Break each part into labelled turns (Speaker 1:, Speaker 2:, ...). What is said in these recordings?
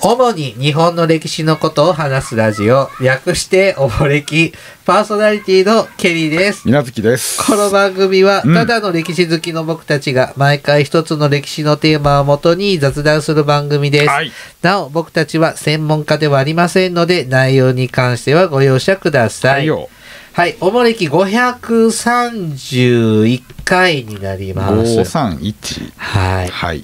Speaker 1: 主に日本の歴史のことを話すラジオ、略しておもれき、パーソナリティのケリーです。
Speaker 2: みなずきです。
Speaker 1: この番組はただの歴史好きの僕たちが毎回一つの歴史のテーマをもとに雑談する番組です。
Speaker 2: はい、
Speaker 1: なお僕たちは専門家ではありませんので、内容に関してはご容赦ください。はい、おもれき531回になります。
Speaker 2: 531。
Speaker 1: はい。
Speaker 2: はい。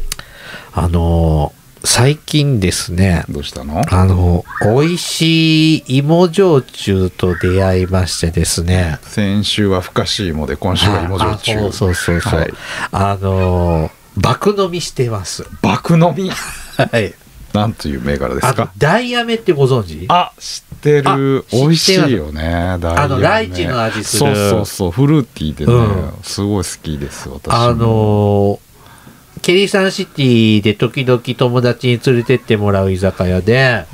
Speaker 1: 最近ですね、
Speaker 2: どうしたの？
Speaker 1: 美味しい芋焼酎と出会いましてですね。
Speaker 2: 先週はふかし芋で、今週は芋焼酎。
Speaker 1: そう。はい、爆飲みしてます。
Speaker 2: 爆飲み。
Speaker 1: はい。
Speaker 2: なんという銘柄ですか？
Speaker 1: ダイヤメってご存知？
Speaker 2: あ、知ってる。美味しいよね。ダイヤメ。
Speaker 1: ライチの味する。
Speaker 2: そう、フルーティーでね、すごい好きです、私も。
Speaker 1: ケリーサンシティで時々友達に連れてってもらう居酒屋で、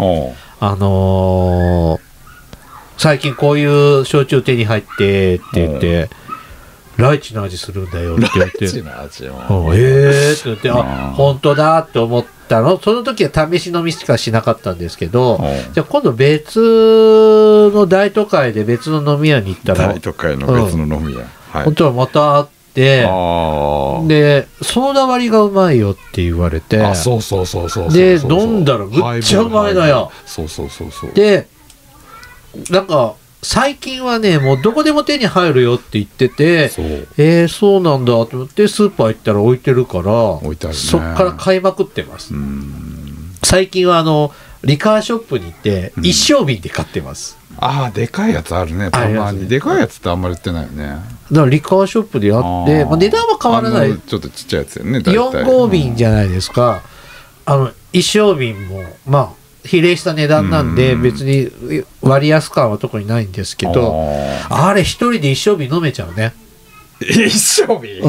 Speaker 1: 最近こういう焼酎手に入ってって言って、ライチの味するんだよって言って、
Speaker 2: ライチの味も
Speaker 1: って言って、本当だって思ったの。その時は試し飲みしかしなかったんですけど、じゃあ今度別の大都会で別の飲み屋に行ったら、
Speaker 2: 大都会の別の飲み屋、
Speaker 1: 本当はまた会って、でソーダ割りがうまいよって言われて、
Speaker 2: そう
Speaker 1: で飲んだらむっちゃうまいのよ。
Speaker 2: そう
Speaker 1: でなんか最近はね、もうどこでも手に入るよって言ってて、そうなんだと思ってスーパー行ったら置いてるから、そっから買いまくってます。最近はリカーショップに行って一升瓶で買ってます。
Speaker 2: でかいやつあるね、たまに。でかいやつってあんまり売ってないよね。
Speaker 1: だからリカーショップでやって、値段は変わらない。
Speaker 2: ちょっとちっちゃいやつよね、
Speaker 1: 4合瓶じゃないですか。一升瓶も比例した値段なんで、別に割安感は特にないんですけど、あれ一人で一升瓶飲めちゃうね。
Speaker 2: 一升瓶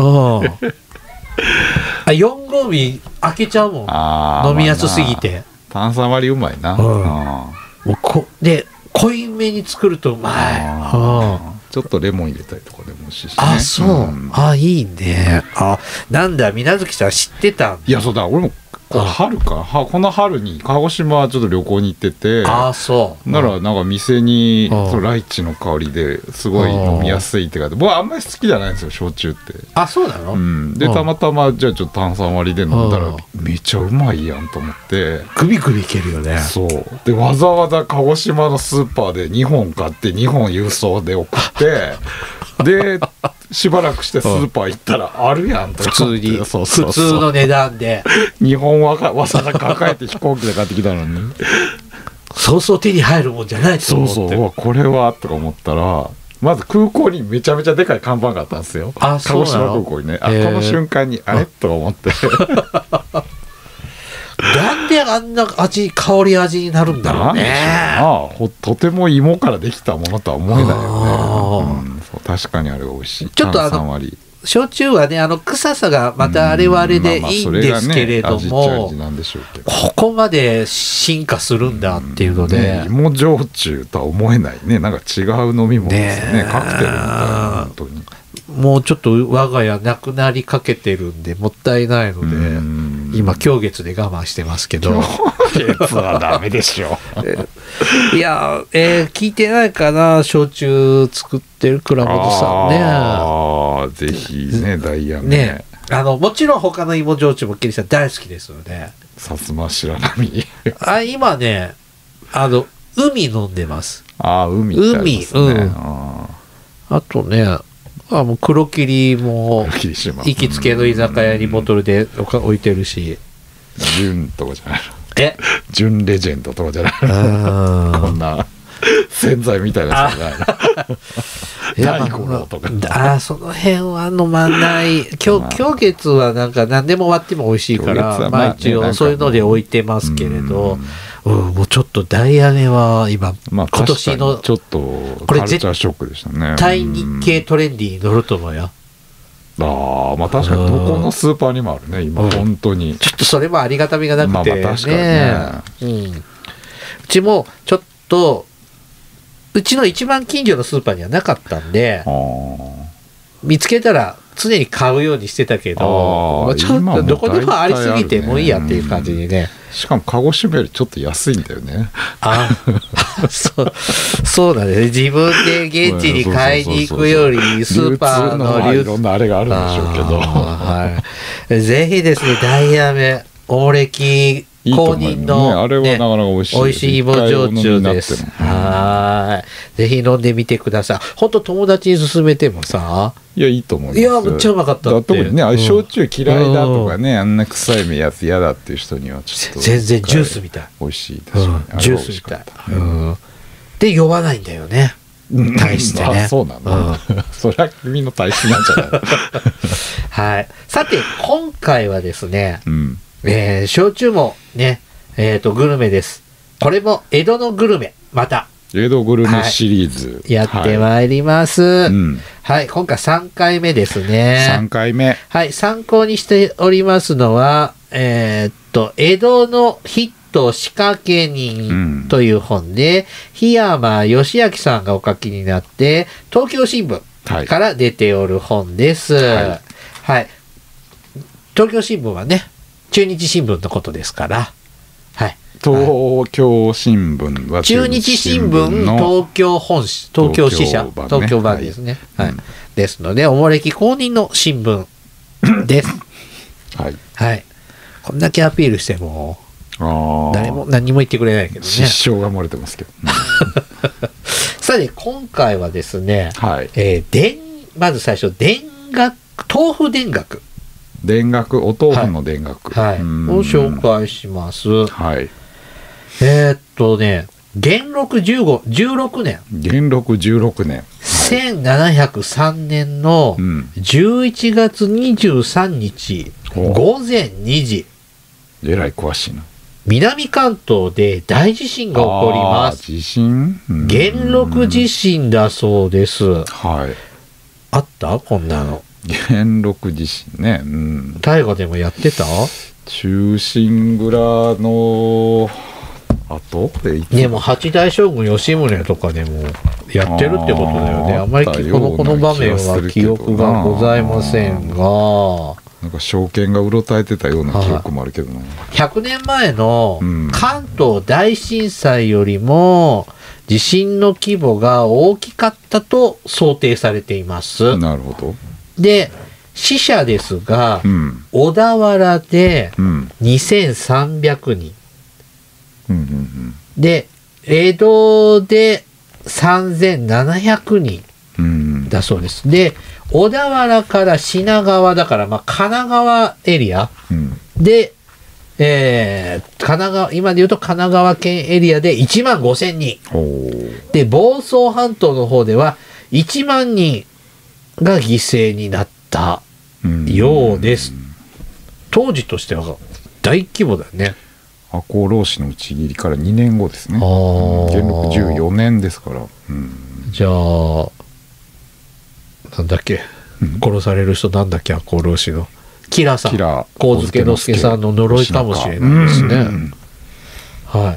Speaker 1: 4合瓶開けちゃうもん、飲みやすすぎて。
Speaker 2: 炭酸割りうまいな。
Speaker 1: で濃いめに作るとうまい。
Speaker 2: ちょっとレモン入れたりとかでも美味しいしね。
Speaker 1: そう、いいね。なんだ、水無月さん知ってたんだ。
Speaker 2: いや、そうだ、俺もこの春に鹿児島ちょっと旅行に行ってて、
Speaker 1: そう
Speaker 2: ならなんか店にライチの香りですごい飲みやすいって書いて、僕はあんまり好きじゃないんですよ、焼酎って。
Speaker 1: そうなの？
Speaker 2: でたまたまじゃあちょっと炭酸割りで飲んだらめっちゃうまいやんと思って、
Speaker 1: グビグビいけるよね。
Speaker 2: そうで、わざわざ鹿児島のスーパーで2本買って2本郵送で送ってでしばらくしてスーパー行ったらあるやんとか、
Speaker 1: 普通の値段で
Speaker 2: 日本わざわざ抱えて飛行機で買ってきたのに
Speaker 1: そうそう手に入るもんじゃないと思って、
Speaker 2: これはとか思ったら、まず空港にめちゃめちゃでかい看板があったんですよ。鹿児島空港にね。この瞬間にあれとか思って
Speaker 1: なんであんな香り味になるんだろうね。
Speaker 2: とても芋からできたものとは思えないよね。確かにあれが美味しい。
Speaker 1: ちょっと焼酎はね、臭さがまたあれはあれでいいんですけれども、ここまで進化するんだっていうので、
Speaker 2: 芋焼酎とは思えないね。なんか違う飲み物ですね。カクテルみたいな。本当に
Speaker 1: もうちょっと我が家なくなりかけてるんでもったいないので、今狂月で我慢してますけど。
Speaker 2: 狂月はダメでしょ
Speaker 1: いや、聞いてないかな、焼酎作ってる倉本さんね。
Speaker 2: ぜひね、ダイヤメ
Speaker 1: もちろん他の芋焼酎もケリーさん大好きですので。
Speaker 2: 薩摩白波
Speaker 1: 今ね、海飲んでます。
Speaker 2: 海ってありますね。
Speaker 1: あとね、黒霧も行きつけの居酒屋にボトルで置いてるし、
Speaker 2: 純とかじゃないの？純レジェンドとかじゃないの？こんな洗剤みたいなやつじゃないの？大五郎とか。
Speaker 1: その辺は飲まない。狂月はなんか何でも割っても美味しいから、一応そういうので置いてますけれど、もうちょっとダイヤメは今年の
Speaker 2: ちょっとカルチャーショックでしたね。
Speaker 1: 対日経トレンディに乗ると思うよ。
Speaker 2: 確かにどこのスーパーにもあるね、今。本当に
Speaker 1: ちょっとそれもありがたみがなくてね。
Speaker 2: 確かにね。
Speaker 1: うちもちょっとうちの一番近所のスーパーにはなかったんで、見つけたら常に買うようにしてたけど、ちょっとどこでもありすぎてもういいやっていう感じにね。
Speaker 2: しかも鹿児島よりちょっと安いんだよね。
Speaker 1: そうだね。自分で現地に買いに行くよりスーパーの
Speaker 2: いろんなあれがあるんでしょうけど、
Speaker 1: はい、ぜひですね、ダイヤメ大歴公認の、
Speaker 2: ね、あれはなかなか美味しい、
Speaker 1: 美味しい芋焼酎です。はい。ぜひ飲んでみてください。本当友達に勧めてもさ。
Speaker 2: いや、いいと思います。
Speaker 1: いや、めっちゃうまかったって。
Speaker 2: 特にね、焼酎嫌いだとかね、あんな臭いやつ嫌だっていう人にはちょっと。
Speaker 1: 全然ジュースみたい。
Speaker 2: 美味しいですね。
Speaker 1: ジュースみたい。で、酔わないんだよね。体質ね。
Speaker 2: そうなの。そりゃ君の体質なんじゃない
Speaker 1: はい。さて、今回はですね、焼酎もね、グルメです。これも江戸のグルメ、また。
Speaker 2: 江戸グルメシリーズ。
Speaker 1: やってまいります。はい、今回3回目ですね。
Speaker 2: 3回目。
Speaker 1: はい、参考にしておりますのは、江戸のヒット仕掛け人という本で、檜山義明さんがお書きになって、東京新聞から出ておる本です。はい。東京新聞はね、中日新聞のことですから、はい。
Speaker 2: 東京新聞は
Speaker 1: 中日新聞東京本誌、東京支社、東京版ですね。はい。ですので、おもれき公認の新聞です。はい。はい。こんだけアピールしても、誰も何も言ってくれないけどね。
Speaker 2: 失笑が漏れてますけど。
Speaker 1: さて、今回はですね、
Speaker 2: はい。
Speaker 1: まず最初、豆腐田楽。
Speaker 2: 田楽、お豆腐の田楽。
Speaker 1: はい。を紹介します。
Speaker 2: はい。
Speaker 1: 元禄16年。
Speaker 2: 元禄16年。
Speaker 1: 1703年の11月23日、午前2時。
Speaker 2: えらい詳しいな。
Speaker 1: 南関東で大地震が起こります。
Speaker 2: 地震？
Speaker 1: 元禄地震だそうです。
Speaker 2: はい。
Speaker 1: あったこんなの。
Speaker 2: 元禄地震ね。
Speaker 1: 大河でもやってた？
Speaker 2: 中心蔵の後
Speaker 1: でも八代将軍吉宗とかでもやってるってことだよね。あんまりこの場面は記憶がございませんが、
Speaker 2: なんか証券がうろたえてたような記憶もあるけどな。
Speaker 1: 100年前の関東大震災よりも地震の規模が大きかったと想定されています。
Speaker 2: なるほど。
Speaker 1: で、死者ですが、小田原で2300人。で、江戸で3700人だそうです。で、小田原から品川だから、神奈川エリアで、今で言うと神奈川県エリアで1万5000人。で、房総半島の方では1万人が犠牲になったようです。当時としては大規模だね。
Speaker 2: 赤穂浪士の討ち切りから2年後ですね。元禄14年ですから。
Speaker 1: じゃあ、なんだっけ、殺される人なんだっけ、赤穂浪士の。吉良さん。上野之助さんの呪いかもしれないですね。はい。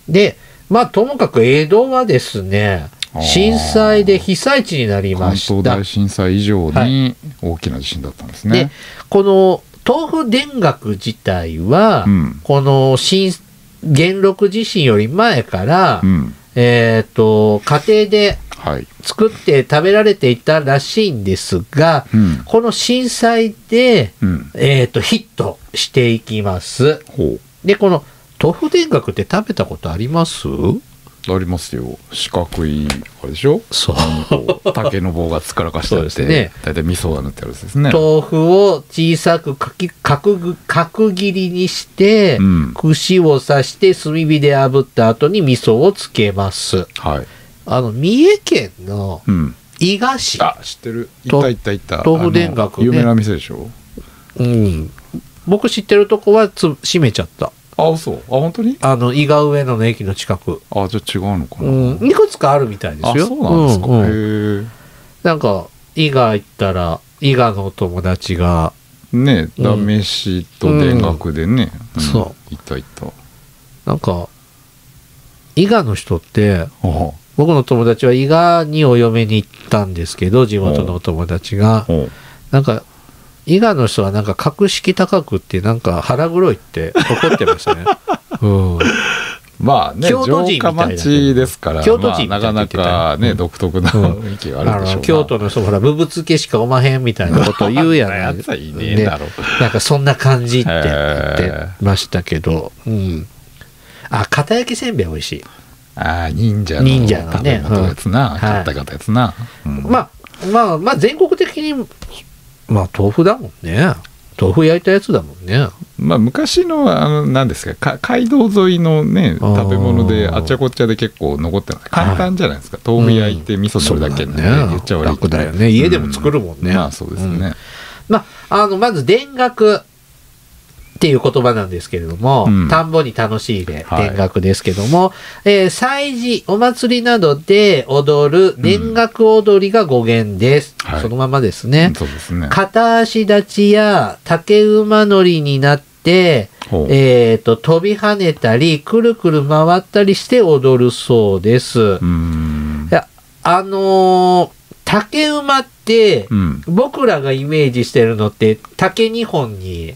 Speaker 1: で、ともかく江戸はですね、震災で被災地になりました。
Speaker 2: 関東大震災以上に大きな地震だったんですね。
Speaker 1: で、この豆腐田楽自体は、この元禄地震より前から、家庭で作って食べられていたらしいんですが、この震災で、ヒットしていきます。で、この豆腐田楽って食べたことあります？
Speaker 2: ありますよ。四角いあれでしょ。
Speaker 1: そう。
Speaker 2: 竹の棒がつからかしてあって、
Speaker 1: ね、
Speaker 2: 大体味噌が塗ってあるやつですね。
Speaker 1: 豆腐を小さく角切りにして、串を刺して炭火で炙った後に味噌をつけます。
Speaker 2: はい。
Speaker 1: 三重県の伊賀市。
Speaker 2: 知ってる。いた。
Speaker 1: 豆腐田楽ね。
Speaker 2: 有名な店でしょ。
Speaker 1: 僕知ってるとこは閉めちゃった。
Speaker 2: そう。本当に？
Speaker 1: 伊賀上野の駅の近く。
Speaker 2: じゃあ違うのかな。
Speaker 1: いくつかあるみたいですよ。
Speaker 2: そうなんですか。へえ。
Speaker 1: なんか伊賀行ったら伊賀のお友達が
Speaker 2: ね、飯と田楽でね。
Speaker 1: そう。
Speaker 2: いた。
Speaker 1: なんか伊賀の人って、僕の友達は伊賀にお嫁に行ったんですけど、地元のお友達がなんか伊賀の人はなんか格式高くってなんか腹黒いって怒ってましたね。うん、
Speaker 2: まあね、
Speaker 1: 京都人みたいな
Speaker 2: 城下町ですから、
Speaker 1: 京都人みたいな
Speaker 2: なかなかね、独特な雰囲気があるでしょうな。
Speaker 1: 京都の人ほら、ぶぶつけしかおまへんみたいなことを言うやない。
Speaker 2: やつはいねえだろ。
Speaker 1: なんかそんな感じって言ってましたけど、うん。あ、片焼きせんべい美味しい。
Speaker 2: ああ、忍者の食べ物やつな、買った方やつな。
Speaker 1: まあ全国的にまあ豆腐だもんね。豆腐焼いたやつだもんね。
Speaker 2: まあ昔の何ですか、街道沿いのね食べ物であっちゃこっちゃで結構残ってます。簡単じゃないですか。豆腐焼いて味噌汁だけね、言っちゃ悪い。
Speaker 1: 楽だよね。家でも作るもんね。
Speaker 2: まあそうですね。
Speaker 1: まず田楽っていう言葉なんですけれども、田んぼに楽しいで田楽ですけども、祭事お祭りなどで踊る田楽踊りが語源です、そのままですね。
Speaker 2: そうですね。
Speaker 1: 片足立ちや竹馬乗りになって飛び跳ねたりくるくる回ったりして踊るそうです。竹馬って、僕らがイメージしてるのって竹2本に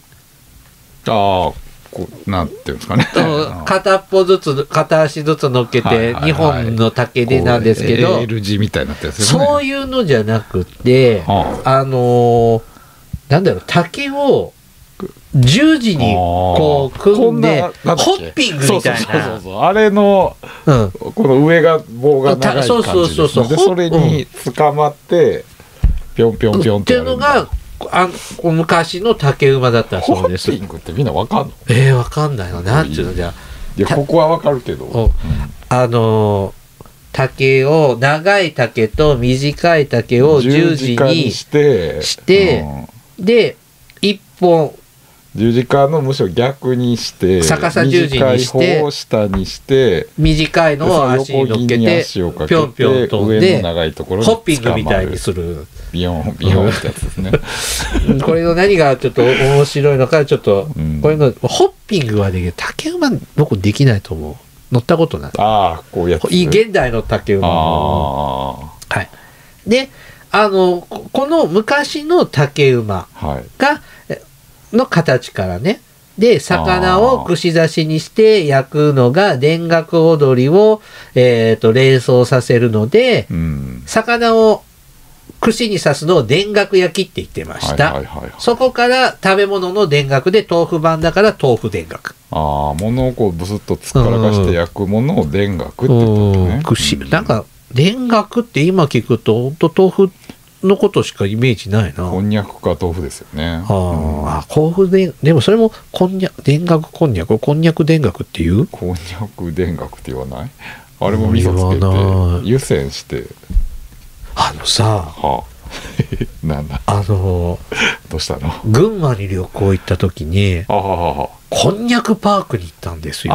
Speaker 2: なんていうんですかね。
Speaker 1: 片足ずつ乗っけて2本の竹でなんですけど、
Speaker 2: L 字みたいになってるんですよね。
Speaker 1: そういうのじゃなくて、なんだろう、竹を十字にこう組んでホッピングみたいな。
Speaker 2: そうあれのこの上が棒が長い感じですね。でそれに捕まってぴょんぴょんぴょんってやるんだ。
Speaker 1: 昔の竹馬だったそうです。
Speaker 2: ホッピングってみんなわかんの？
Speaker 1: わかんないの。なんていうのじゃ。
Speaker 2: いやここはわかるけど。
Speaker 1: 竹を長い竹と短い竹を十字にして、で一本
Speaker 2: 十字架のむしろ逆にして
Speaker 1: 逆さ十字にして
Speaker 2: 短い方を下にして
Speaker 1: 短いのを足に乗っけてぴょんぴょん飛んで
Speaker 2: 上の長いところに
Speaker 1: ホッピングみたいにする
Speaker 2: ビヨンビヨンってやつですね。
Speaker 1: これの何がちょっと面白いのかちょっと、これのホッピングはできる。竹馬僕できないと思う。乗ったことない。
Speaker 2: こうやって
Speaker 1: 現代の竹馬はい。でこの昔の竹馬が、の形からね、で魚を串刺しにして焼くのが田楽踊りを、連想させるので、魚を串に刺すのを田楽焼きって言ってました。そこから食べ物の田楽で豆腐版だから豆腐田楽。
Speaker 2: 物をこうブスッとつっからかして焼くものを田楽って言って
Speaker 1: 串なんか田楽って今聞くと豆腐のことしかイメージないな。
Speaker 2: こんにゃくか豆腐ですよね。
Speaker 1: 豆腐でもそれもこんにゃく田楽こんにゃくこんにゃく田楽っていう
Speaker 2: こんにゃく田楽って言わない？あれも味噌つけて湯煎してなんだどうしたの？
Speaker 1: 群馬に旅行行った時にこんにゃくパークに行ったんですよ。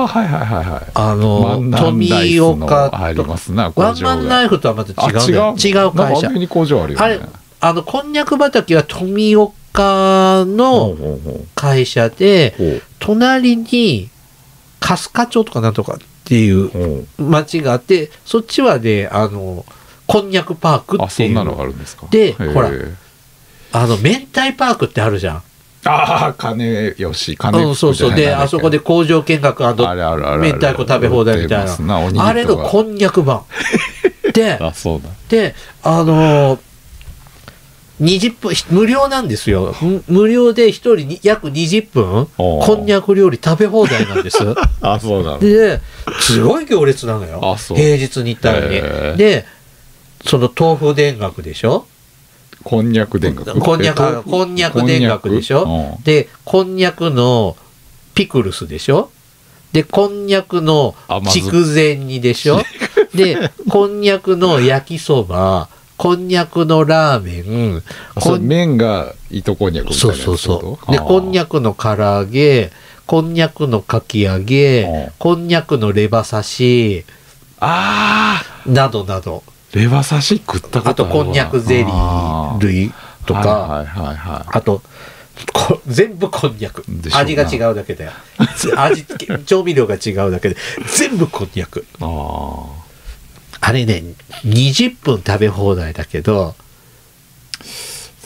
Speaker 1: 富岡
Speaker 2: ありますな。
Speaker 1: ワンマンナイフとはまた違う会社。あれこんにゃく畑は富岡の会社で、隣に春日町とかなんとかっていう町があって、そっちはでこんにゃくパークっていう。
Speaker 2: そんなのがあるんですか。
Speaker 1: でほら明太パークってあるじゃん。
Speaker 2: 金吉
Speaker 1: そうであそこで工場見学明太子食べ放題みたいなあれのこんにゃく版で20分無料なんですよ。無料で1人約20分こんにゃく料理食べ放題なんです。
Speaker 2: そうなの。
Speaker 1: ですごい行列なのよ。平日に行ったらね。でその豆腐田楽でしょ。
Speaker 2: こんにゃく田楽
Speaker 1: こんにゃく田楽でしょ。でこんにゃくのピクルスでしょ。でこんにゃくの筑前煮でしょ。でこんにゃくの焼きそば、こんにゃくのラーメン、
Speaker 2: 麺が糸こんにゃくみたいなやつ。
Speaker 1: そうでこんにゃくの唐揚げ、こんにゃくのかき揚げ、こんにゃくのレバ刺しなどなど。
Speaker 2: レバ刺し食ったことあるわ。
Speaker 1: あとこんにゃくゼリー類とか、あと全部こんにゃく。味が違うだけで調味料が違うだけで全部こんにゃく。あれね20分食べ放題だけど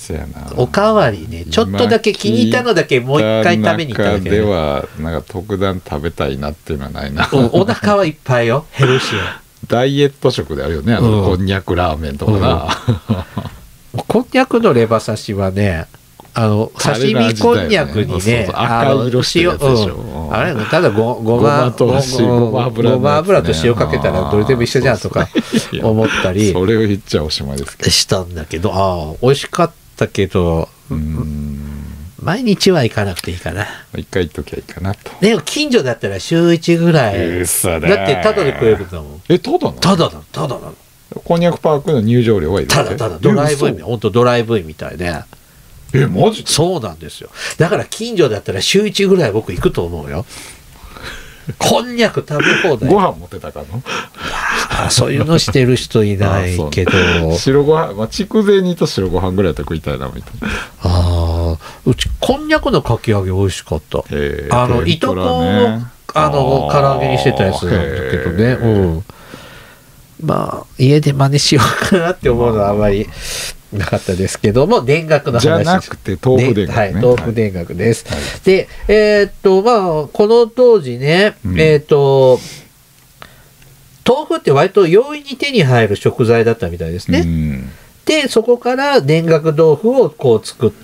Speaker 1: おかわりね、ちょっとだけ気に入ったのだけもう一回食べに行っただけ、
Speaker 2: ではなんか特段食べたいなっていうのはないな。
Speaker 1: お腹はいっぱいよ、ヘルシー。
Speaker 2: ダイエット食であるよね、こんにゃくラーメンとかな。
Speaker 1: こんにゃくのレバ刺しはね、刺身こんにゃくにね、
Speaker 2: 赤色してるやつでしょ。
Speaker 1: あれただごま油と塩かけたらどれでも一緒じゃんとか思ったり、
Speaker 2: それを言っちゃおしまいですけど、
Speaker 1: したんだけど、美味しかったけど、毎日は行かなくていいかな。
Speaker 2: 一回行っときゃいいかなと。
Speaker 1: でも近所だったら週1ぐらい。だってタダで食えるんだもん。
Speaker 2: タダなの？
Speaker 1: タダなの。
Speaker 2: こんにゃくパークの入場料はいる？
Speaker 1: タダドライブイン、本当ドライブインみたいで。
Speaker 2: マジで？
Speaker 1: そうなんですよ。だから近所だったら週1ぐらい僕行くと思うよ。こんにゃく食べ放題。
Speaker 2: ご飯持ってたかの？
Speaker 1: そういうのしてる人いないけど。
Speaker 2: 白ご飯、筑前煮と白ご飯ぐらいと食いたいなみたいな。
Speaker 1: うちこんにゃくのかき揚げ美味しかった。いとこを唐揚げにしてたやつなんだけどね。まあ家で真似しようかなって思うのはあまりなかったですけども、田楽の話
Speaker 2: じゃなくて豆腐田楽ね。
Speaker 1: 豆腐田楽です。で、この当時ね、豆腐って割と容易に手に入る食材だったみたいですね。でそこから田楽豆腐をこう作って、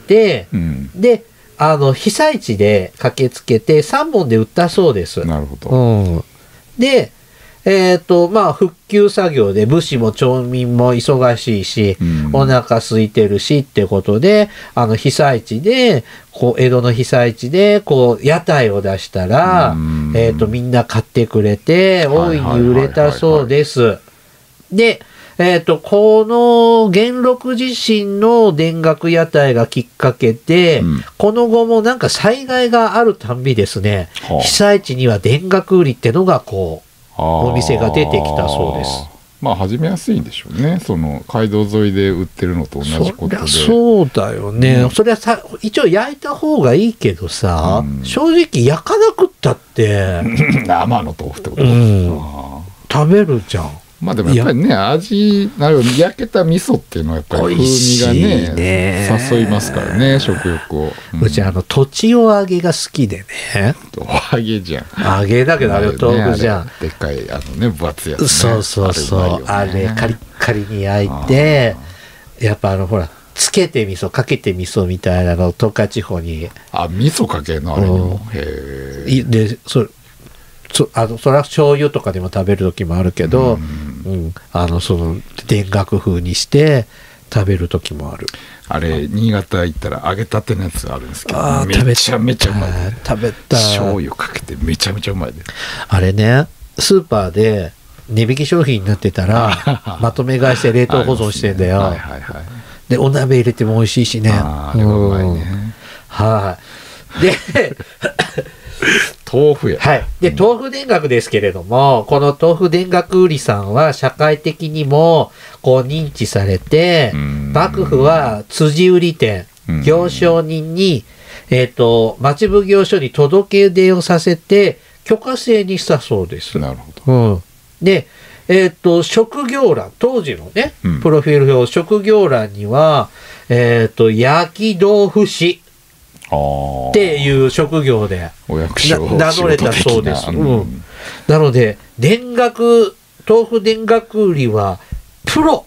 Speaker 1: で被災地で駆けつけて3本で売ったそうです。
Speaker 2: なるほど。
Speaker 1: で復旧作業で武士も町民も忙しいし、お腹空いてるしってことで、被災地で、江戸の被災地で、屋台を出したら、みんな買ってくれて、大いに売れたそうです。で、この元禄地震の田楽屋台がきっかけで、この後もなんか災害があるたんびですね、被災地には田楽売りってのがお店が出てきたそうです。
Speaker 2: まあ始めやすいんでしょうね。その街道沿いで売ってるのと同じことで。
Speaker 1: そうだよね。それは一応焼いた方がいいけどさ、正直焼かなくったって
Speaker 2: 生の豆腐ってこと、
Speaker 1: 食べるじゃん。
Speaker 2: まあでもやっぱりね、焼けた味噌っていうのはやっぱり風味がね誘いますからね、食欲を。
Speaker 1: うちとちお揚げが好きでね。
Speaker 2: お揚げじゃん。
Speaker 1: 揚げだけどあれ豆腐じゃん。
Speaker 2: でっかい分厚いやつね。
Speaker 1: そうあれカリッカリに焼いて、やっぱほらつけて味噌かけて味噌みたいなの東海地方に。
Speaker 2: 味噌かけるのあれにも。
Speaker 1: でそれは醤油とかでも食べる時もあるけど、その田楽風にして食べる時もある。
Speaker 2: あれ新潟行ったら揚げたてのやつがあるんですけど、めちゃめちゃうまい。
Speaker 1: 食べた。
Speaker 2: 醤油かけてめちゃめちゃうまいで。
Speaker 1: あれね、スーパーで値引き商品になってたらまとめ買いして冷凍保存してんだよ。でお鍋入れても美味しいしね。
Speaker 2: あれはうまいね。
Speaker 1: で
Speaker 2: 豆腐や。
Speaker 1: で豆腐田楽ですけれども、この豆腐田楽売りさんは社会的にも認知されて、幕府は辻売り店、行商人に町奉行所に届け出をさせて許可制にしたそうです。
Speaker 2: なるほど。
Speaker 1: で職業欄、当時のね、プロフィール表、職業欄には焼き豆腐師っていう職業で名乗れたそうです。なので豆腐田楽売りはプロ、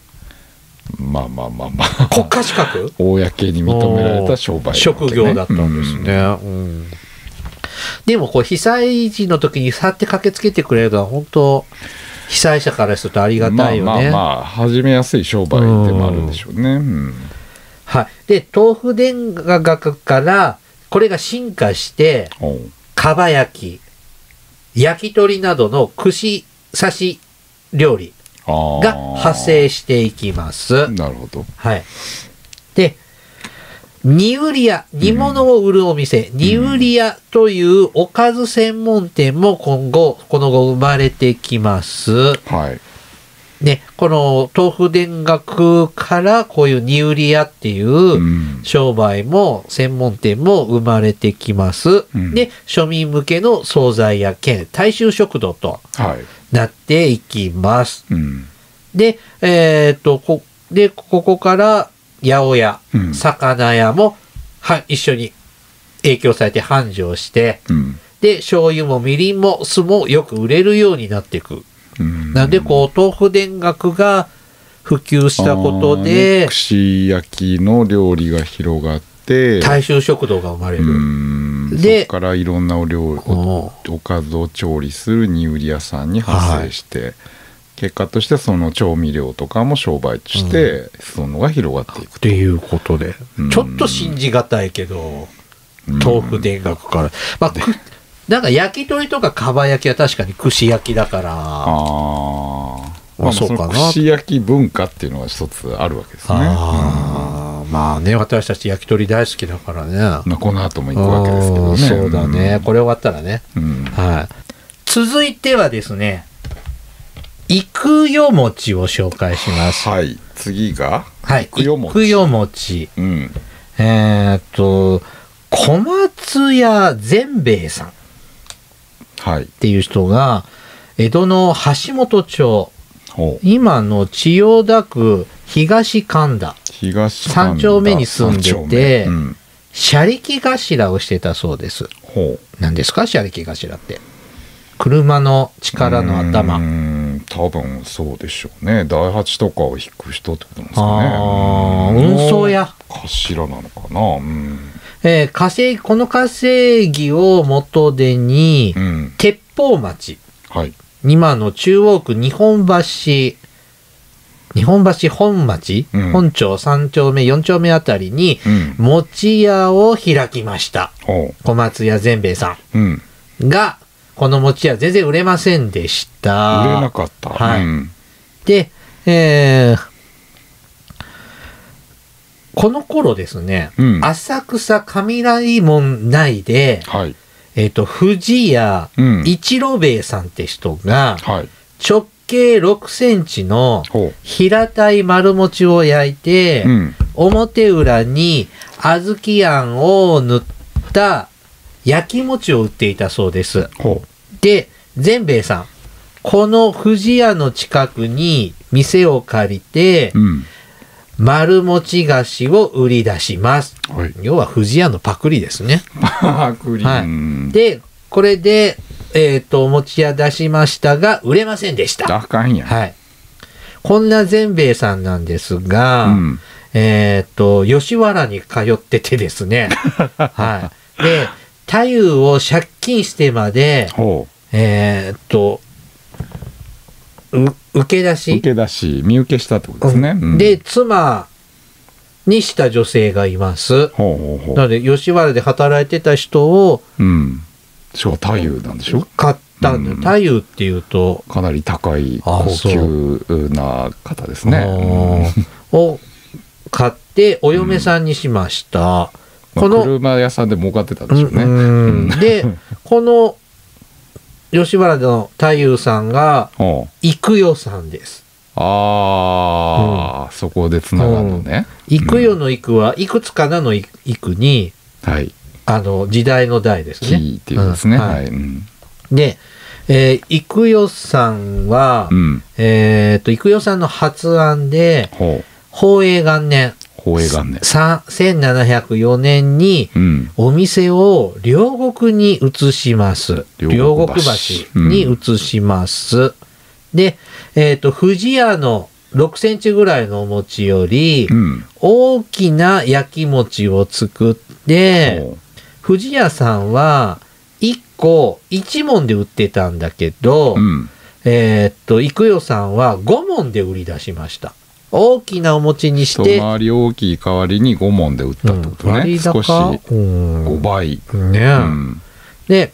Speaker 1: 国家資格、
Speaker 2: 公に認められた商売、
Speaker 1: 職業だったんですね。でも被災時の時にさって駆けつけてくれるのは本当被災者からするとありがたいよね。
Speaker 2: 始めやすい商売でもあるんでしょうね。
Speaker 1: で豆腐田楽からこれが進化してかば焼き、焼き鳥などの串刺し料理が派生していきます。
Speaker 2: なるほど。
Speaker 1: で煮売り屋、煮物を売るお店、煮売り屋というおかず専門店もこの後生まれてきます。でこの豆腐田楽からこういう煮売り屋っていう商売も専門店も生まれてきます。で庶民向けの惣菜屋兼大衆食堂となっていきます。でここから八百屋、魚屋も一緒に影響されて繁盛して、で醤油もみりんも酢もよく売れるようになっていく。なんでこう豆腐田楽が普及したことで、
Speaker 2: 串焼きの料理が広がって
Speaker 1: 大衆食堂が生まれる。
Speaker 2: でそこからいろんなおかずを調理する荷売り屋さんに発生して、結果としてその調味料とかも商売として裾野が広がっていく
Speaker 1: っていうことで、ちょっと信じがたいけど、豆腐田楽から、まあ、なんか焼き鳥とかかば焼きは確かに串焼きだから、
Speaker 2: まあ、そうかな。串焼き文化っていうのが一つあるわけですね。
Speaker 1: まあね、私たち焼き鳥大好きだからね。
Speaker 2: まあ、この後も行くわけですけどね。
Speaker 1: そうだね、これ終わったらね。はい。続いてはですね、幾代餅を紹介します。
Speaker 2: はい。次が、
Speaker 1: 幾代餅。小松屋善兵衛さんっていう人が、江戸の橋本町、今の千代田区東神田3丁目に住んでて、車力頭をしてたそうです。何ですか、車力頭って。車の力の頭。
Speaker 2: 多分そうでしょうね。第八とかを引く人ってことなんですかね。
Speaker 1: 運送屋
Speaker 2: 頭なのかな。
Speaker 1: この稼ぎを元手に、鉄砲町、今の中央区日本橋本町、本町3丁目4丁目あたりに餅屋を開きました。小松屋善兵衛さんが、この餅屋全然売れませんでした。
Speaker 2: 売れなかった。
Speaker 1: で、この頃ですね、浅草雷門内で、藤屋一路兵衛さんって人が、直径6センチの平たい丸餅を焼いて、表裏に小豆あんを塗った焼き餅を売っていたそうです。で、善兵衛さん、この藤屋の近くに店を借りて、丸餅菓子を売り出します。要は藤屋のパクリですね。
Speaker 2: パクリ。
Speaker 1: で、これで、お餅屋出しましたが、売れませんでした。
Speaker 2: あかんやん。
Speaker 1: こんな善兵衛さんなんですが、吉原に通っててですね、で、太夫を借金してまで、受け出し
Speaker 2: 身請けしたってことですね。
Speaker 1: で、妻にした女性がいます。なので、吉原で働いてた人を、
Speaker 2: 太夫なんでしょ、
Speaker 1: 買ったんだよ。太夫っていうと、
Speaker 2: かなり高い高級な方ですね。
Speaker 1: を買ってお嫁さんにしました。
Speaker 2: この車屋さんで儲かってたんでしょうね。
Speaker 1: で、この吉原の太夫さんが幾代さんです。
Speaker 2: そこでつながるのね。
Speaker 1: 幾代の幾はいくつかなの幾に、時代の代ですね。
Speaker 2: 紀っていうですね。
Speaker 1: で、幾代さんは、幾代さんの発案で、宝永元年。1704年にお店を両国に移します。両国橋に移します。で、藤屋の6センチぐらいのお餅より大きな焼き餅を作って、藤屋さんは1個1文で売ってたんだけど、幾代さんは5文で売り出しました。大きなお餅にして、
Speaker 2: 一回り大きい代わりに5文で売ったってことね。少し5倍。
Speaker 1: で、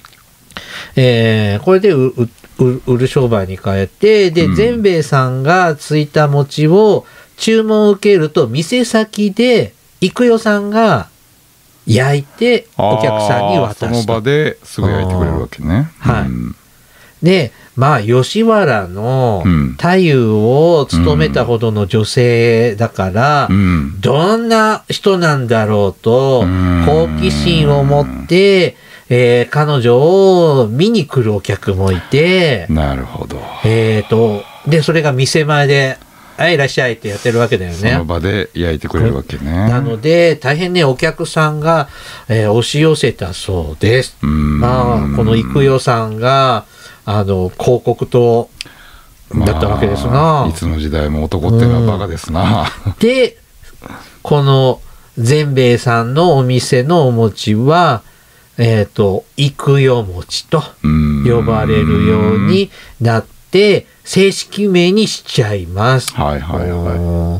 Speaker 1: これで売る商売に変えて、で、善兵衛さんがついた餅を注文を受けると、店先で幾代さんが焼いてお客さんに渡すと。
Speaker 2: その場ですぐ焼いてくれるわけね。
Speaker 1: で、まあ吉原の太夫を務めたほどの女性だから、どんな人なんだろうと好奇心を持って、彼女を見に来るお客もいて、
Speaker 2: なるほど。
Speaker 1: でそれが店前ではい、いらっしゃいってやってるわけだよね。
Speaker 2: その場で焼いてくれるわけね。
Speaker 1: なので大変ねお客さんが、押し寄せたそうです。まあこの幾代さんが広告塔だったわけですな。
Speaker 2: いつの時代も男ってのはバカですな。
Speaker 1: でこの善兵衛さんのお店のお餅は幾代餅と呼ばれるようになって正式名にしちゃいます。
Speaker 2: はいはいはい。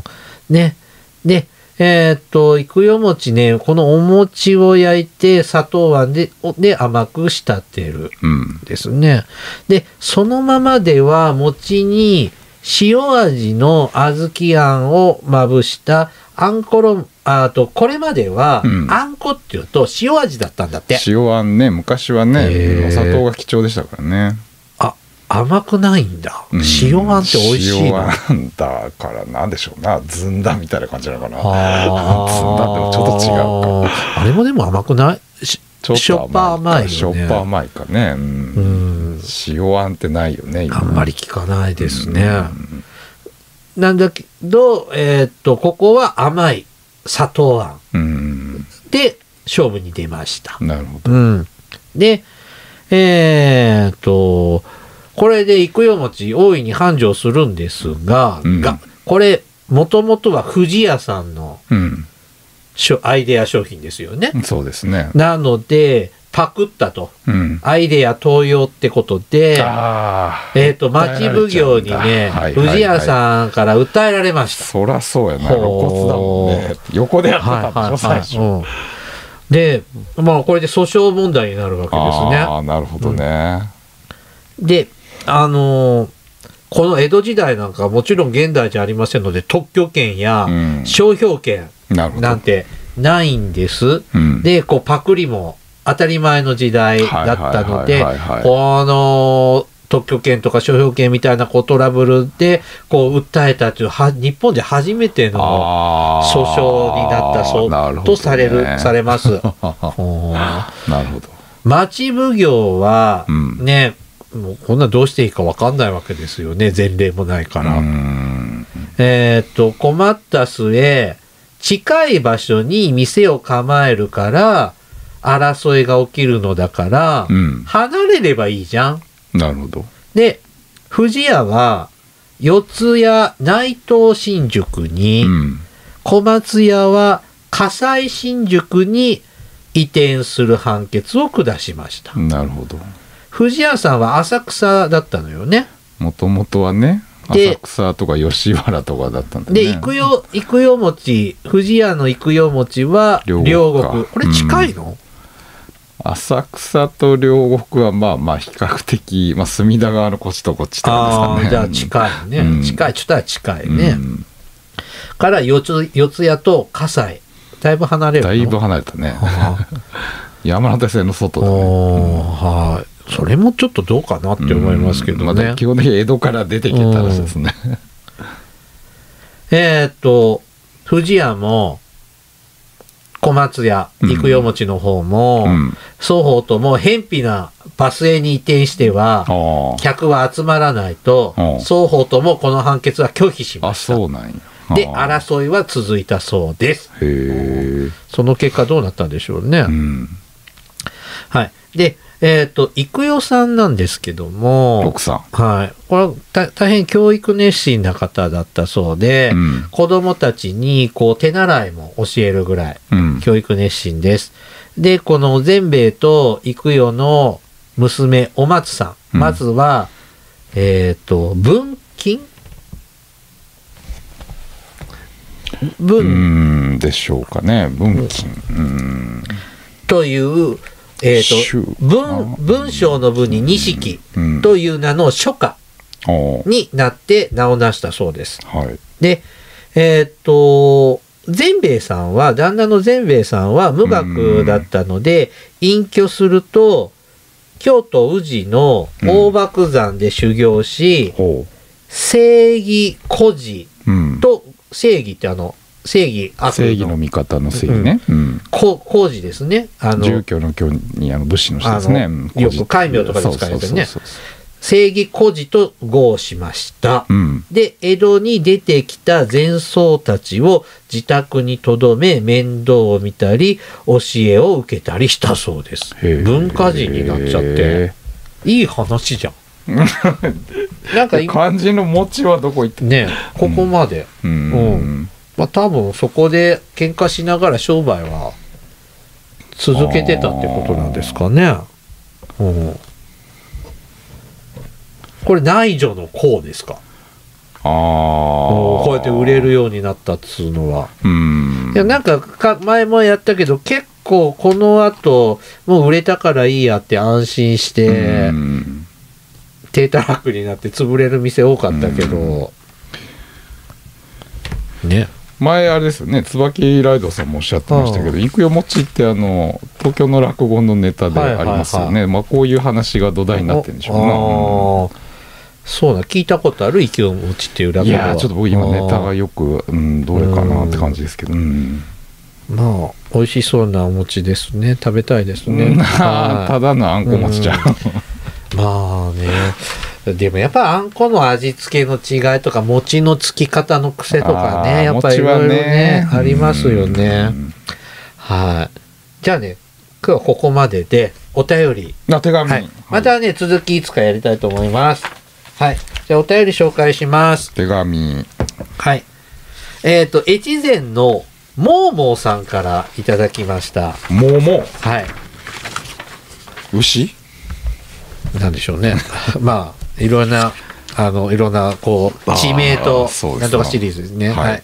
Speaker 1: ね。で、幾代餅ね、このお餅を焼いて砂糖あんで甘く仕立てるんですね。で、そのままでは餅に塩味の小豆あんをまぶしたあんころ、これまでは、あんこっていうと塩味だったんだって。
Speaker 2: 塩あんね、昔はね、お砂糖が貴重でしたからね。
Speaker 1: 甘くないんだ。塩あんって美味しいの。
Speaker 2: 塩あんだからなんでしょうな、ずんだみたいな感じなのかな。ずんだってもちょっと違うか。
Speaker 1: あれもでも甘くない？しょっぱ甘いよね。
Speaker 2: しょっぱ甘いかね。塩あんってないよね。
Speaker 1: あんまり聞かないですね。なんだけど、ここは甘い砂糖あんで勝負に出ました。
Speaker 2: なるほど。
Speaker 1: で、これで幾代餅大いに繁盛するんですが、これもともとは不二家さんの、アイデア商品ですよね。
Speaker 2: そうですね。
Speaker 1: なのでパクったと、アイデア盗用ってことで、町奉行にね、不二家さんから訴えられました。
Speaker 2: そりゃそうやな、露骨だもんね。横でやってたんでしょ、最初。
Speaker 1: で、まあこれで訴訟問題になるわけですね。
Speaker 2: ああ、なるほどね。
Speaker 1: で、この江戸時代なんかはもちろん現代じゃありませんので特許権や商標権なんてないんです。でこうパクリも当たり前の時代だったので、この特許権とか商標権みたいなトラブルでこう訴えたという日本で初めての訴訟になったそうとされます。なる
Speaker 2: ほど。
Speaker 1: 町奉行はね、もうこんなどうしていいか分かんないわけですよね、前例もないから。困った末近い場所に店を構えるから争いが起きるのだから、離れればいいじゃん。
Speaker 2: なるほど。
Speaker 1: で不二家は四谷内藤新宿に、小松屋は葛西新宿に移転する判決を下しました。
Speaker 2: なるほど。
Speaker 1: 不二家さんは浅草だったのよね。
Speaker 2: もともとはね、浅草とか吉原とかだったんだね。
Speaker 1: で幾代餅、不二家の幾代餅は両国。これ近いの？
Speaker 2: 浅草と両国はまあまあ比較的、隅田川のこっちとこっちとかですかね。
Speaker 1: じゃあ近いね。近いちょっと近いね。から四谷と葛西だいぶ離れるの？
Speaker 2: だいぶ離れたね。山手線の外だね。
Speaker 1: はい。それもちょっとどうかなって思いますけどね。
Speaker 2: 基本的に江戸から出てきたらしいですね。
Speaker 1: 不二家も小松屋幾代餅の方も、双方とも偏僻な場所に移転しては客は集まらないと、双方ともこの判決は拒否しました。
Speaker 2: そうなんや。
Speaker 1: で争いは続いたそうです。その結果どうなったんでしょうね。はい。で幾代さんなんですけども、
Speaker 2: 奥さん、
Speaker 1: はい、これは大変教育熱心な方だったそうで、子供たちにこう手習いも教えるぐらい教育熱心です。でこの善兵衛と幾代の娘お松さん、まずは文金
Speaker 2: でしょうかね、文金
Speaker 1: という文章の文に錦という名の書家になって名を成したそうです。で善兵衛さんは旦那の善兵衛さんは無学だったので隠居すると京都宇治の大漠山で修行し、正義孤児と、正義って正義
Speaker 2: の味方の正義ね。
Speaker 1: 工事ですね。
Speaker 2: 住居の居に武士の人ですね。
Speaker 1: よく戒名とかで使われてるね。 正義孤児と号しました、で江戸に出てきた禅僧たちを自宅に留め面倒を見たり教えを受けたりしたそうです。文化人になっちゃっていい話じゃんなんか
Speaker 2: 漢字の持ちはどこ行って
Speaker 1: ね、ここまで、まあ多分そこで喧嘩しながら商売は続けてたってことなんですかね。これ内助の功ですか。こうやって売れるようになったっつうのは。いやなんか前もやったけど結構この後もう売れたからいいやって安心して低たらくになって潰れる店多かったけどね。
Speaker 2: 前あれですよね、椿ライドさんもおっしゃってましたけど、幾代餅って東京の落語のネタでありますよね。まあこういう話が土台になってるんでしょうね。
Speaker 1: そうだ、聞いたことある幾代餅っていう落語は。
Speaker 2: いやちょっと僕今ネタがよく、どれかなって感じですけど、
Speaker 1: まあ美味しそうなお餅ですね。食べたいですね。
Speaker 2: ただのあんこ餅じゃん、
Speaker 1: まあね、でもやっぱあんこの味付けの違いとか餅のつき方の癖とかね、やっぱりいろいろねありますよね。はい。じゃあね、今日はここまででお便り、
Speaker 2: 手紙、
Speaker 1: またね続きいつかやりたいと思います。はい。じゃあお便り紹介します。
Speaker 2: 手紙。
Speaker 1: はい。越前のモーモーさんからいただきました。
Speaker 2: モーモー。
Speaker 1: はい。
Speaker 2: 牛？
Speaker 1: なんでしょうね。まあいろんなこう地名となんとかシリーズですね。はい。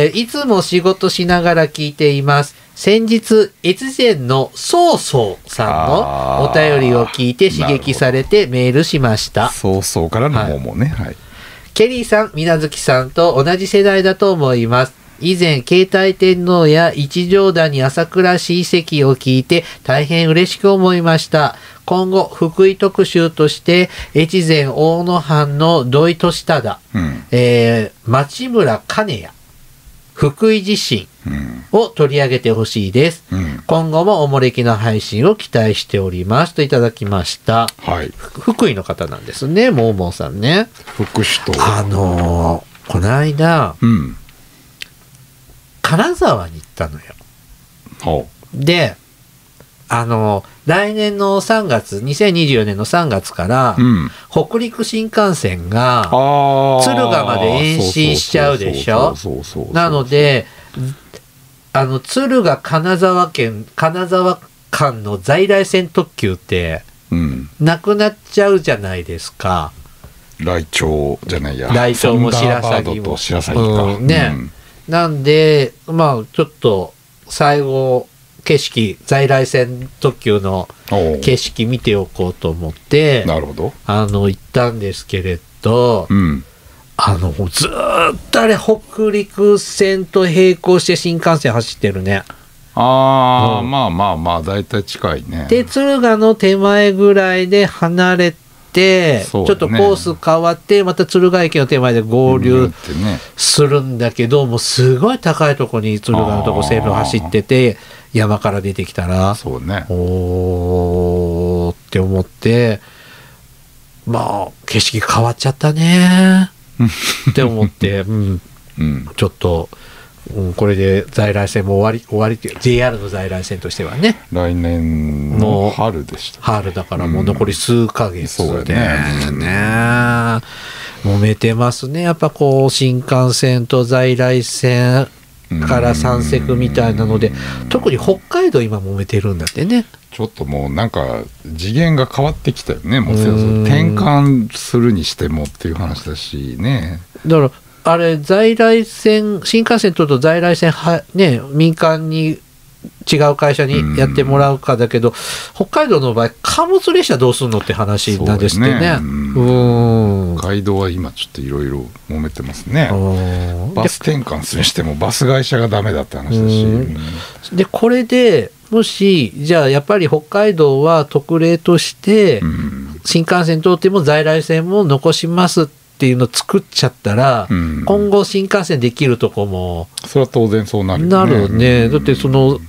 Speaker 1: いつも仕事しながら聞いています。先日越前のそうそうさんのお便りを聞いて刺激されてメールしました。
Speaker 2: そうそうからの方もね。はい。
Speaker 1: ケリーさん、水月さんと同じ世代だと思います。以前、携帯天皇や一乗谷朝倉氏遺跡を聞いて大変嬉しく思いました。今後、福井特集として、越前大野藩の土井利忠、町村兼也、福井地震を取り上げてほしいです。今後もおもれきの配信を期待しておりますといただきました。
Speaker 2: はい。
Speaker 1: 福井の方なんですね、モーモーさんね。
Speaker 2: 福祉と。
Speaker 1: この間、金沢に行ったのよ。で、来年の3月、2024年の3月から、北陸新幹線が敦賀まで延伸しちゃうでしょ。なので、敦賀金沢間の在来線特急って、なくなっちゃうじゃないですか。
Speaker 2: 来庁じゃないや。
Speaker 1: 来庁も白鷺も。
Speaker 2: 白鷺か。
Speaker 1: ね。なんで、まあ、ちょっと、最後、在来線特急の景色見ておこうと思って、
Speaker 2: なるほど。
Speaker 1: 行ったんですけれど、ずーっとあれ、北陸線と並行して新幹線走ってるね。
Speaker 2: まあ、だいたい近いね。
Speaker 1: で、敦賀の手前ぐらいで離れて、ちょっとコース変わってまた敦賀駅の手前で合流するんだけど、もうすごい高いとこに敦賀のとこ線路走ってて、山から出てきたらおーって思って、まあ景色変わっちゃったねって思ってちょっとこれで在来線も終わりっていう JR の在来線としてはね、
Speaker 2: 来年の春でした、
Speaker 1: 春だからもう残り数ヶ月でね、揉めてますね。やっぱこう新幹線と在来線から三セクみたいなので、特に北海道今揉めてるんだってね。
Speaker 2: ちょっともうなんか次元が変わってきたよね。もう転換するにしてもっていう話だしね。
Speaker 1: だからあれ在来線、新幹線取ると在来線ね、民間に違う会社にやってもらうかだけど、北海道の場合貨物列車どうすんのって話なんですってね。
Speaker 2: 北海道は今ちょっといろいろ揉めてますね。バス転換するにしてもバス会社がダメだって話だし、
Speaker 1: でこれでもしじゃあやっぱり北海道は特例として新幹線通っても在来線も残しますっていうのを作っちゃったら、今後新幹線できるとこも
Speaker 2: それは当然そうなるよね。
Speaker 1: なるね。だってその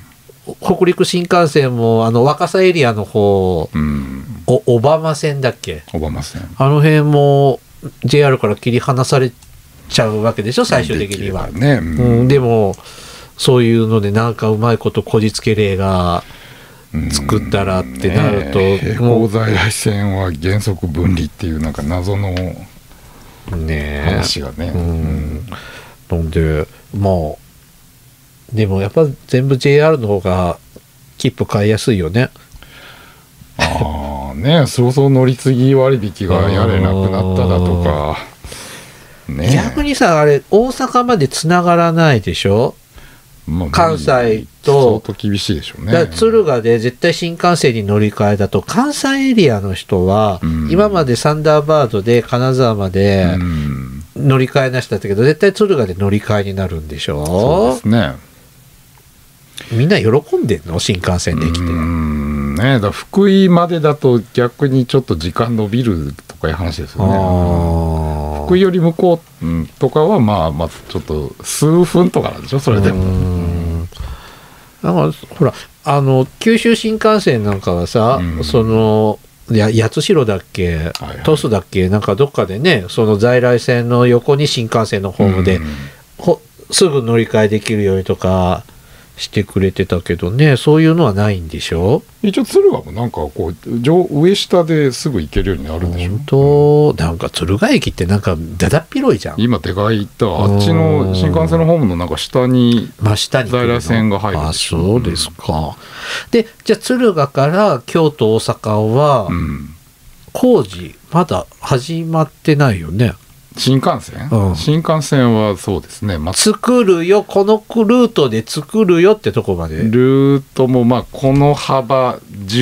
Speaker 1: 北陸新幹線も若狭エリアの方、小浜線だっけ、
Speaker 2: 小浜線、
Speaker 1: あの辺も JR から切り離されちゃうわけでしょ最終的には、
Speaker 2: ね、
Speaker 1: でもそういうのでなんかうまいことこじつけ例が作ったらってなると、
Speaker 2: 並行在来線は原則分離っていうなんか謎の話がね、
Speaker 1: なんでまあでもやっぱ全部 JR の方が切符買いやすいよね。
Speaker 2: ああね、そろそろ乗り継ぎ割引がやれなくなっただとか、ね、
Speaker 1: 逆にさあれ大阪までつながらないでしょ、関西と。
Speaker 2: 相当厳しいでしょうね。
Speaker 1: だから敦賀で絶対新幹線に乗り換えだと関西エリアの人は、今までサンダーバードで金沢まで乗り換えなしだったけど、絶対敦賀で乗り換えになるんでしょ。
Speaker 2: そうですね。
Speaker 1: みんな喜んでんの新幹線できて。
Speaker 2: ね、だ福井までだと逆にちょっと時間延びるとかいう話ですよね。福井より向こうとかはまあちょっと数分とかなんでしょそれでも。
Speaker 1: だからほら九州新幹線なんかはさ、八代だっけ、鳥栖だっけ、なんかどっかでね、その在来線の横に新幹線のホームで、すぐ乗り換えできるようにとかしてくれてたけどね、そういうのはないんでしょ。
Speaker 2: 一応敦賀もなんかこう上下ですぐ行けるようになるんでしょ。
Speaker 1: 本当なんか敦賀駅ってなんかだだっ広いじゃん。
Speaker 2: 今でかいったあっちの新幹線のホームのなんか下に在来線が入るでしょ。
Speaker 1: そうですか。でじゃあ敦賀から京都大阪は、工事まだ始まってないよね。
Speaker 2: 新幹線、新幹線はそうですね、
Speaker 1: 作るよ、このルートで作るよってとこまで。
Speaker 2: ルートもこの幅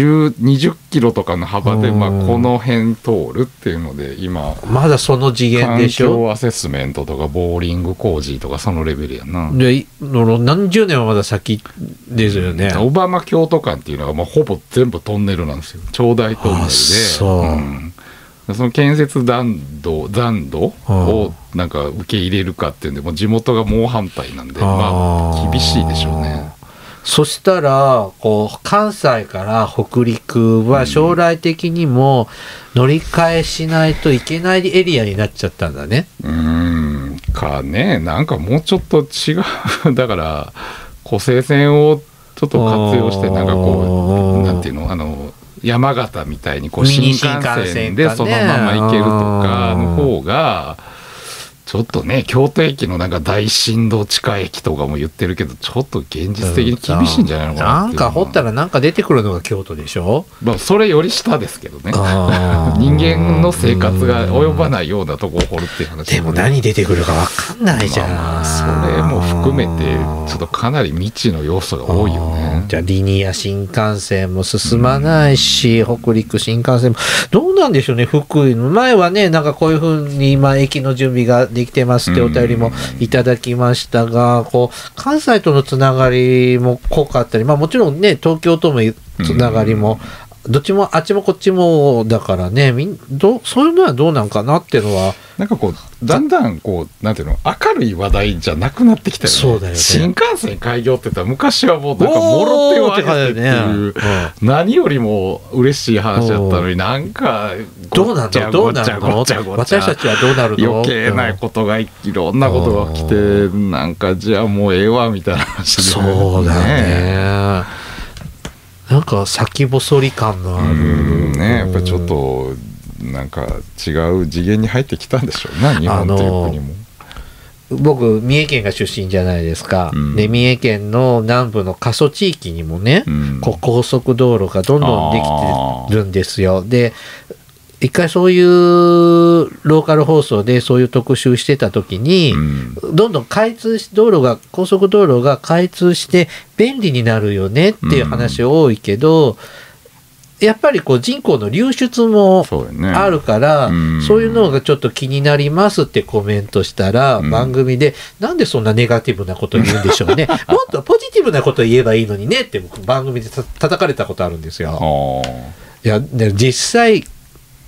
Speaker 2: 20キロとかの幅でこの辺通るっていうので、今
Speaker 1: まだその次元でしょ。
Speaker 2: 環境アセスメントとかボーリング工事とかそのレベルやな。
Speaker 1: で何十年はまだ先ですよね。
Speaker 2: 小浜京都間っていうのがほぼ全部トンネルなんですよ。長大トンネルで。その建設残土をなんか受け入れるかっていうんで、もう地元が猛反対なんで、厳しいでしょうね。
Speaker 1: そしたら関西から北陸は将来的にも乗り換えしないといけないエリアになっちゃったんだね。
Speaker 2: かね、なんかもうちょっと違うだから湖西線をちょっと活用して、なんかなんていうの、山形みたいに新幹線でそのまま行けるとかの方がちょっとね、京都駅のなんか大深度地下駅とかも言ってるけど、ちょっと現実的に厳しいんじゃないのかなっていう。
Speaker 1: なんか掘ったらなんか出てくるのが京都でしょ。
Speaker 2: それより下ですけどね。人間の生活が及ばないようなとこを掘るっていう話。
Speaker 1: でも何出てくるか分かんないじゃん。
Speaker 2: それも含めてちょっとかなり未知の要素が多いよね。
Speaker 1: じゃあリニア新幹線も進まないし、北陸新幹線もどうなんでしょうね。福井の前はね、なんかこういうふうに今駅の準備ができてますってお便りもいただきましたが、関西とのつながりも濃かったり、もちろんね東京とのつながりも、どっちもあっちもこっちもだからね、そういうのはどうなんかなっていうのは、
Speaker 2: なんかだんだんなんていうの、明るい話題じゃなくなってきたよね。
Speaker 1: そうだよね。
Speaker 2: 新幹線開業って言ったら昔はもうなんかもろ手を挙げてっていう、何よりも嬉しい話だったのに、なんか
Speaker 1: どうなるの私たちはどうなるの、
Speaker 2: 余計なことがいろんなことが起きて、なんかじゃあもうええわみたいな話で、
Speaker 1: そうだね。なんか先細り感のある
Speaker 2: ね、やっぱりちょっとなんか違う次元に入ってきたんでしょうな、日本という国も。
Speaker 1: 僕三重県が出身じゃないですか、で三重県の南部の過疎地域にもね、高速道路がどんどんできてるんですよ。で一回そういうローカル放送でそういう特集してた時に、どんどん高速道路が開通して便利になるよねっていう話多いけど、やっぱり人口の流出もあるから、そういうのがちょっと気になりますってコメントしたら、番組でなんでそんなネガティブなこと言うんでしょうねもっとポジティブなこと言えばいいのにねって僕番組で叩かれたことあるんですよ。いや実際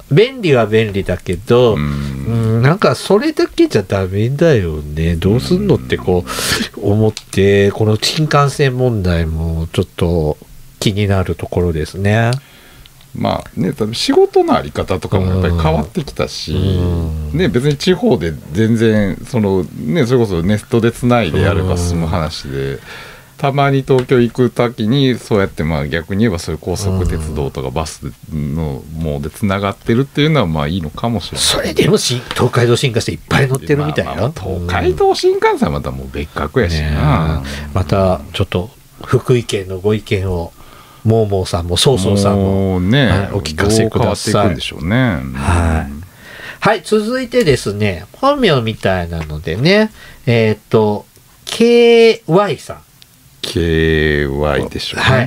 Speaker 1: 便利は便利だけど、なんかそれだけじゃダメだよね、どうすんのってこう思って、この新幹線問題もちょっと気になるところですね。
Speaker 2: まあね、仕事のあり方とかもやっぱり変わってきたし、ね、別に地方で全然その、ね、それこそネットでつないでやれば済む話で、たまに東京行くたきにそうやってまあ逆に言えばそういう高速鉄道とかバスのもうでつながってるっていうのはまあいいのかもしれない。
Speaker 1: それでも東海道新幹線いっぱい乗ってるみたいな、
Speaker 2: 東海道新幹線はまたもう別格やしな、
Speaker 1: またちょっと福井県のご意見をモーモーさんもソーソーさんも、
Speaker 2: ね、
Speaker 1: はい、お聞かせください。
Speaker 2: どう変わっていくんでしょうね。
Speaker 1: はい、はい、続いてですね、本名みたいなのでね、KY さん。
Speaker 2: KY でしょうね。
Speaker 1: はい、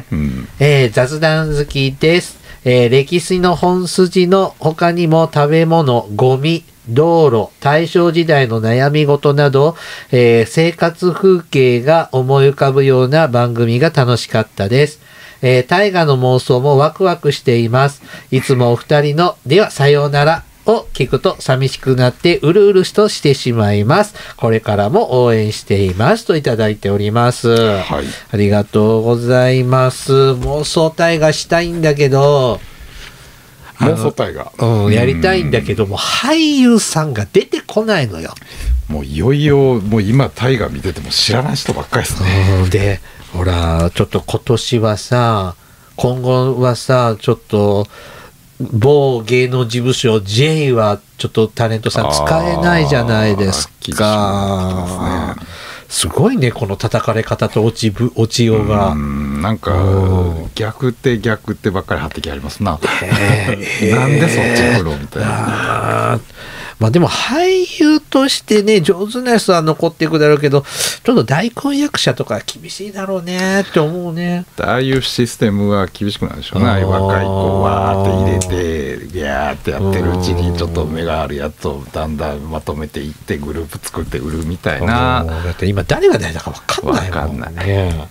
Speaker 1: 雑談好きです。歴史の本筋の他にも食べ物、ゴミ、道路、大正時代の悩み事など、生活風景が思い浮かぶような番組が楽しかったです。大河の妄想もワクワクしています。いつもお二人のではさようならを聞くと寂しくなってうるうるとしてしまいます。これからも応援していますといただいております。はい、ありがとうございます。妄想大河したいんだけど、
Speaker 2: 妄想大河、
Speaker 1: やりたいんだけども俳優さんが出てこないのよ。
Speaker 2: もういよいよもう今大河見てても知らない人ばっかりですね。
Speaker 1: でほらちょっと今年はさ、今後はさ、ちょっと某芸能事務所 J はちょっとタレントさん使えないじゃないですか。すごいね、この叩かれ方と落ちようが。
Speaker 2: なんか逆手ばっかり張ってきありますな。なんでそっち来るみたいな。
Speaker 1: まあでも俳優としてね、上手な人は残っていくだろうけど、ちょっと大根役者とか厳しいだろうねって思うね。
Speaker 2: ああいうシステムは厳しくなるでしょうね。若い子わーって入れてギャーってやってるうちにちょっと目があるやつをだんだんまとめていってグループ作って売るみたいな。
Speaker 1: だって今誰が誰だか分かんないもんね。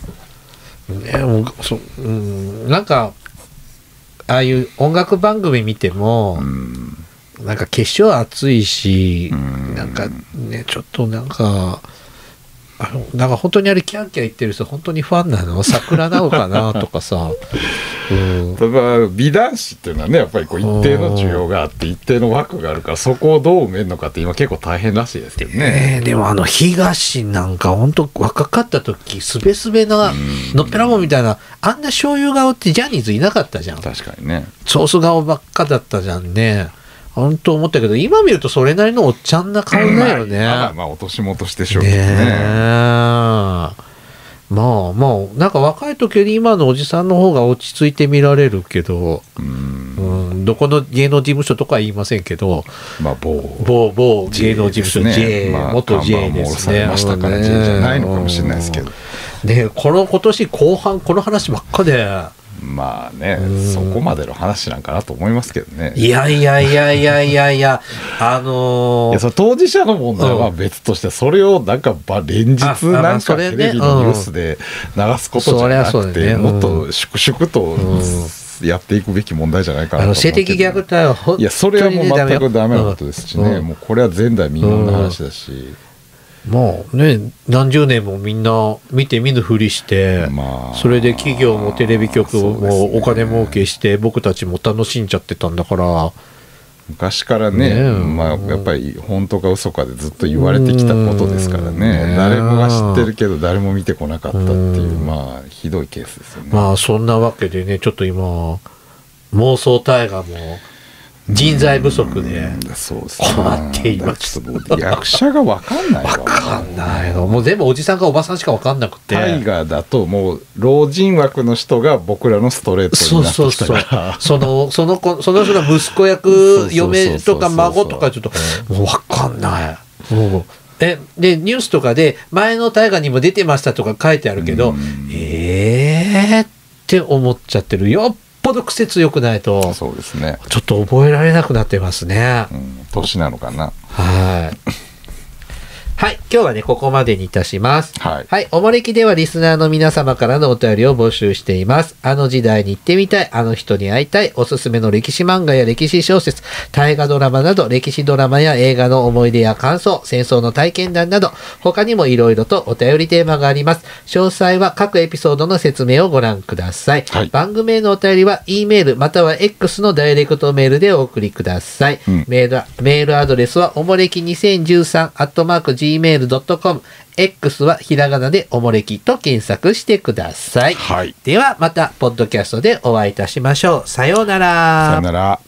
Speaker 1: なんかああいう音楽番組見ても、なんか決勝熱いし、なんかね、ちょっとなんか本当にあれキャンキャン言ってる人本当にファンなの桜なのかなとかさ、
Speaker 2: ただ美男子っていうのはね、やっぱりこう一定の需要があって一定の枠があるから、そこをどう埋めるのかって今結構大変らしいですけどね。
Speaker 1: でも東なんか本当若かった時すべすべなのっぺらぼうみたいな、あんな醤油顔ってジャニーズいなかったじゃん。
Speaker 2: 確かにね、
Speaker 1: ソース顔ばっかだったじゃんね。本当思ったけど、今見るとそれなりのおっちゃんな顔だよね。
Speaker 2: まあお年もとしてしょうけどね。
Speaker 1: まあなんか若い時より今のおじさんの方が落ち着いて見られるけど、どこの芸能事務所とかは言いませんけど、
Speaker 2: まあ某
Speaker 1: 芸能事務所 J、元 J ですね。
Speaker 2: ましたから J じゃないのかもしれないですけど。
Speaker 1: で今年後半この話ばっかで。
Speaker 2: まあね、そこまでの話なんかなと思いますけどね。
Speaker 1: いやそ
Speaker 2: の当事者の問題は別として、それをなんか連日なんかテレビのニュースで流すことじゃなくて、もっと粛々とやっていくべき問題じゃないかなと思うけど。
Speaker 1: 性的虐待は本当に
Speaker 2: いや、それはもう全くダメなことですしね、もうこれは前代未聞の話だし、
Speaker 1: もうね、何十年もみんな見て見ぬふりして、それで企業もテレビ局もお金儲けして僕たちも楽しんじゃってたんだから。
Speaker 2: 昔からね、やっぱり本当か嘘かでずっと言われてきたことですからね。誰もが知ってるけど誰も見てこなかったっていう、ひどいケースですよね。
Speaker 1: そんなわけでね、ちょっと今妄想大河も人材不足で困っています。
Speaker 2: 役者が分かんない
Speaker 1: わ。分かんないの。もう全部おじさんかおばさんしか分かんなくて。
Speaker 2: 大河だともう老人枠の人が僕らのストレートになってきたから、
Speaker 1: その人の息子役嫁とか孫とかちょっともう分かんない。でニュースとかで前の大河にも出てましたとか書いてあるけど、って思っちゃってるよ。よっぽど癖強くないと、
Speaker 2: そうですね、
Speaker 1: ちょっと覚えられなくなってますね。
Speaker 2: 年なのかな。
Speaker 1: はい。 今日はね、ここまでにいたします。
Speaker 2: はい。
Speaker 1: はい。おもれきではリスナーの皆様からのお便りを募集しています。あの時代に行ってみたい、あの人に会いたい、おすすめの歴史漫画や歴史小説、大河ドラマなど、歴史ドラマや映画の思い出や感想、戦争の体験談など、他にもいろいろとお便りテーマがあります。詳細は各エピソードの説明をご覧ください。
Speaker 2: はい、
Speaker 1: 番組へのお便りは E メールまたは X のダイレクトメールでお送りください。メールアドレスはおもれき2013@gmail.com、X はひらがなでおもれきと検索してください。
Speaker 2: はい、
Speaker 1: ではまたポッドキャストでお会いいたしましょう。さようなら。
Speaker 2: さようなら。